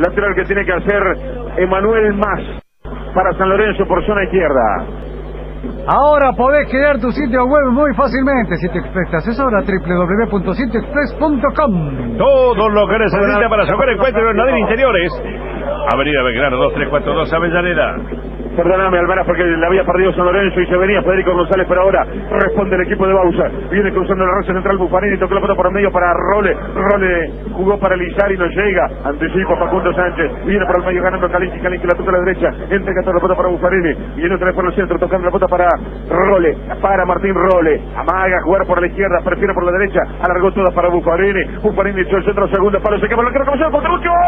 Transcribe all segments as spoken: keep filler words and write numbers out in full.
lateral que tiene que hacer Emanuel Mas para San Lorenzo por zona izquierda. Ahora podés crear tu sitio web muy fácilmente. Sitio Express te asesora, doble u doble u doble u punto sitio express punto com. Todo lo que necesita para jugar encuentro en Nadir Interiores. Avenida Belgrano dos tres cuatro dos, Avellaneda. Perdóname, Almaraz, porque le había perdido San Lorenzo y se venía Federico González, pero ahora responde el equipo de Bausa. Viene cruzando la raza central Buffarini, tocó la pelota por el medio para Role. Role jugó para Lizar y no llega. Anticipa Facundo Sánchez. Viene por el medio ganando Calinqui. Calinqui la toca a la derecha. Entrega toda la pelota para Buffarini. Viene otra vez por el centro, tocando la pelota para Role. Para Martín Role. Amaga jugar por la izquierda, prefiere por la derecha. Alargó toda para Buffarini. Buffarini echó el centro, segundo palo. Se quema la cara, como se va contra Lucho.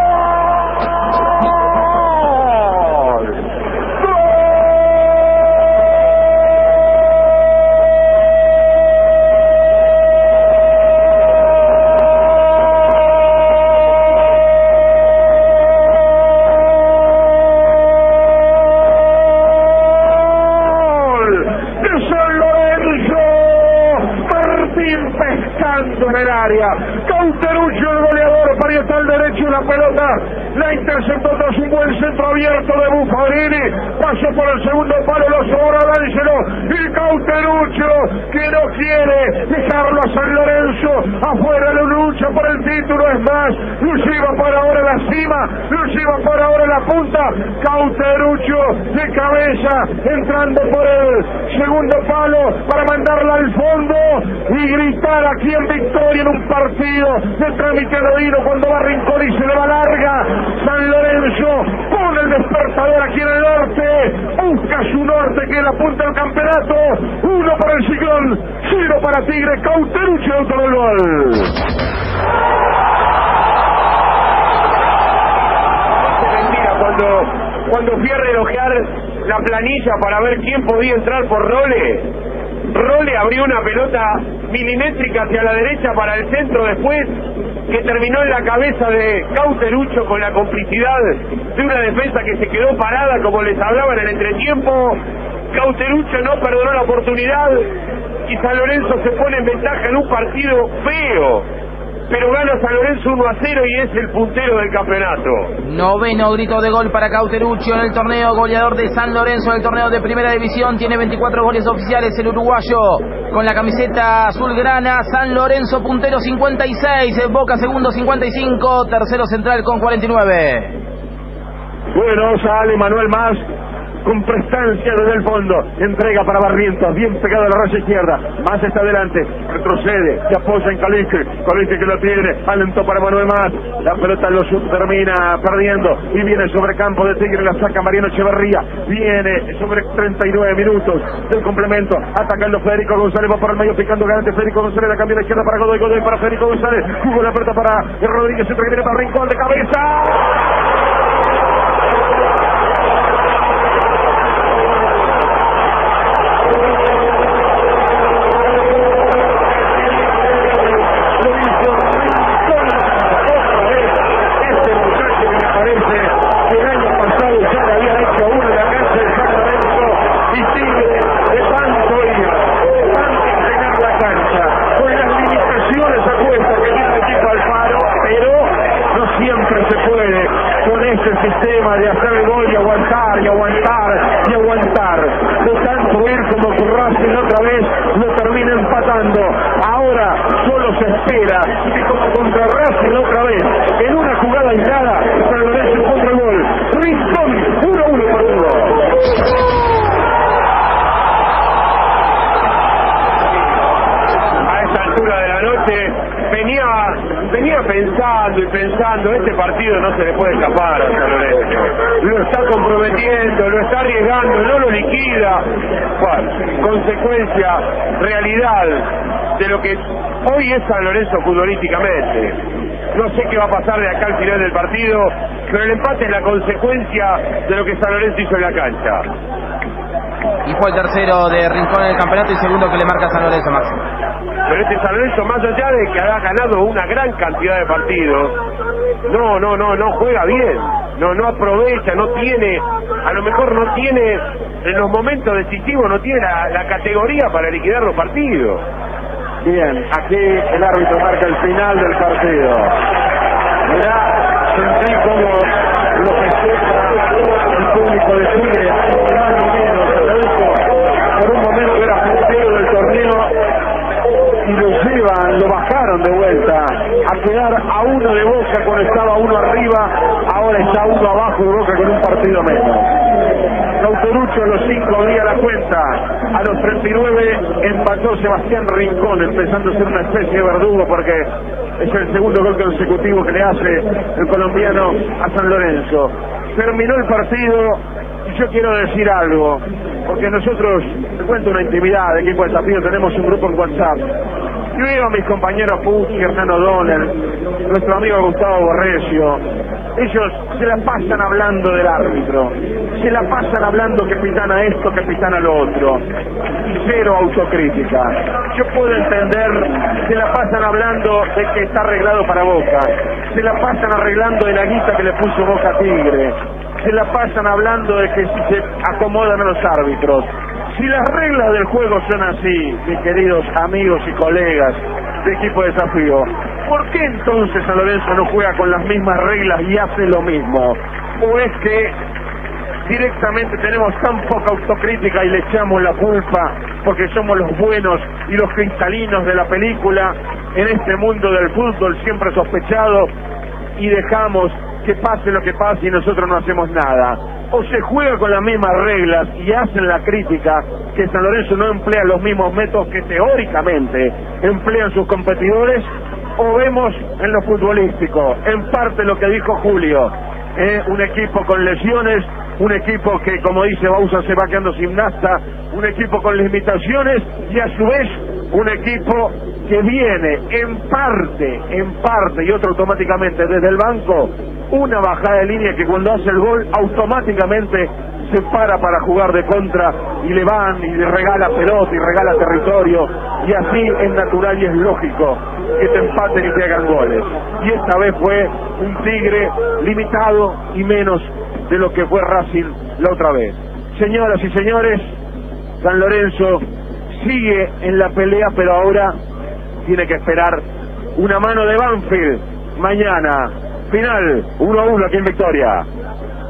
Pescando en el área, Cauteruccio el goleador, parieta al derecho la pelota, la interceptó tras un buen centro abierto de Buffarini, pasó por el segundo palo, lo sobra D'Angelo, y Cauteruccio que no quiere dejarlo a San Lorenzo afuera, lo lucha por el título, es más, lo lleva por ahora a la cima, lo lleva por ahora a la punta, Cauteruccio de cabeza, entrando por el segundo palo para mandarla al fondo y gritar aquí en victoria en un partido de trámite anodino cuando va Rincón y se le va larga. San Lorenzo pone el despertador aquí en el norte, busca su norte que es la punta del campeonato. Uno para el Ciclón, cero para Tigre. Cauteruccio autor del gol. Cuando, cuando fui a relojear la planilla para ver quién podía entrar por Role, Role abrió una pelota milimétrica hacia la derecha para el centro después, que terminó en la cabeza de Cauteruccio con la complicidad de una defensa que se quedó parada como les hablaba en el entretiempo. Cauteruccio no perdonó la oportunidad y San Lorenzo se pone en ventaja en un partido feo, pero gana San Lorenzo uno a cero y es el puntero del campeonato. Noveno grito de gol para Cauteruccio en el torneo, goleador de San Lorenzo en el torneo de Primera División, tiene veinticuatro goles oficiales el uruguayo con la camiseta azulgrana. San Lorenzo puntero cincuenta y seis, Boca segundo cincuenta y cinco, tercero Central con cuarenta y nueve. Bueno, sale Manuel Mas con prestancia desde el fondo, entrega para Barrientos, bien pegado a la raya izquierda, Mas está adelante, retrocede, se apoya en Calinqui, Calinqui que lo tiene, alentó para Manuel Mas, la pelota lo termina perdiendo y viene sobre campo de Tigre, la saca Mariano Echeverría, viene sobre treinta y nueve minutos del complemento, atacando Federico González, va por el medio picando garante Federico González, la cambia a la izquierda para Godoy, Godoy para Federico González, jugó la pelota para Rodríguez, centro que viene para Rincón de cabeza. Sistema de hacer el gol y aguantar y aguantar y aguantar de tanto ir como Racing otra vez lo termina empatando. Ahora solo se espera que como contra Racing otra vez en una jugada aislada San Lorenzo contra el gol. Rincón uno a uno partido. A esta altura de la noche venía venía pensando y pensando, este partido no se le puede escapar a San Lorenzo, lo está comprometiendo, lo está arriesgando, no lo liquida. Bueno, consecuencia, realidad de lo que hoy es San Lorenzo futbolísticamente. No sé qué va a pasar de acá al final del partido, pero el empate es la consecuencia de lo que San Lorenzo hizo en la cancha. Y fue el tercero de Rincón en el campeonato y segundo que le marca San Lorenzo, Máximo. Pero este San Lorenzo, más allá de que ha ganado una gran cantidad de partidos, no, no, no, no juega bien, no, no aprovecha, no tiene, a lo mejor no tiene, en los momentos decisivos no tiene la, la categoría para liquidar los partidos. Bien, aquí el árbitro marca el final del partido. Mirá, sentí como arriba, ahora está uno abajo y Boca con un partido menos. Cauteruccio a los cinco abría la cuenta, a los treinta y nueve empató Sebastián Rincón, empezando a ser una especie de verdugo porque es el segundo gol consecutivo que le hace el colombiano a San Lorenzo. Terminó el partido y yo quiero decir algo, porque nosotros, te cuento una intimidad de equipo de desafío, tenemos un grupo en WhatsApp. Yo veo a mis compañeros Pucci, Hernán O'Donnell, nuestro amigo Gustavo Borresio. Ellos se la pasan hablando del árbitro, se la pasan hablando que pitana esto, que pitana lo otro, y cero autocrítica. Yo puedo entender, se la pasan hablando de que está arreglado para Boca, se la pasan arreglando de la guita que le puso Boca a Tigre, se la pasan hablando de que si se acomodan a los árbitros. Si las reglas del juego son así, mis queridos amigos y colegas de equipo de desafío, ¿por qué entonces San Lorenzo no juega con las mismas reglas y hace lo mismo? ¿O es que directamente tenemos tan poca autocrítica y le echamos la culpa porque somos los buenos y los cristalinos de la película en este mundo del fútbol siempre sospechado y dejamos que pase lo que pase y nosotros no hacemos nada? O se juega con las mismas reglas y hacen la crítica que San Lorenzo no emplea los mismos métodos que teóricamente emplean sus competidores, o vemos en lo futbolístico, en parte lo que dijo Julio, eh, un equipo con lesiones, un equipo que, como dice Bausa, se va quedando sin nafta, un equipo con limitaciones y a su vez un equipo que viene en parte, en parte y otro automáticamente desde el banco, una bajada de línea que cuando hace el gol automáticamente se para para jugar de contra y le van y le regala pelota y regala territorio, y así es natural y es lógico que te empaten y te hagan goles. Y esta vez fue un Tigre limitado y menos de lo que fue Racing la otra vez. Señoras y señores, San Lorenzo sigue en la pelea, pero ahora tiene que esperar una mano de Banfield mañana. Final uno a uno aquí en Victoria.